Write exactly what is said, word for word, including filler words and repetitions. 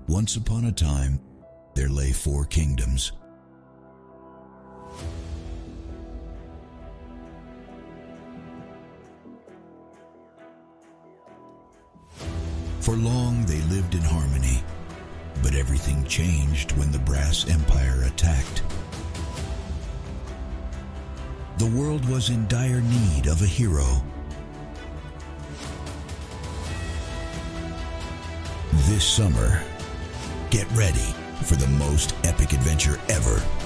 Once upon a time, there lay four kingdoms. For long they lived in harmony, but everything changed when the Brass Empire attacked. The world was in dire need of a hero. This summer, get ready for the most epic adventure ever.